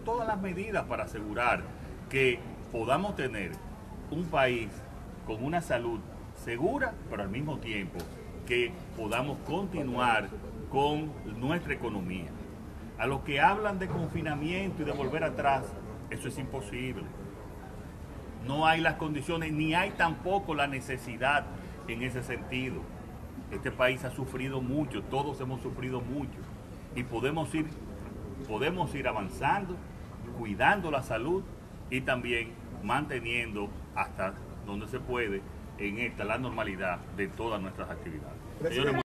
todas las medidas para asegurar que podamos tener un país con una salud segura, pero al mismo tiempo que podamos continuar con nuestra economía. A los que hablan de confinamiento y de volver atrás, eso es imposible. No hay las condiciones, ni hay tampoco la necesidad en ese sentido. Este país ha sufrido mucho, todos hemos sufrido mucho, y podemos ir avanzando, cuidando la salud y también manteniendo hasta donde se puede en esta la normalidad de todas nuestras actividades. Señores,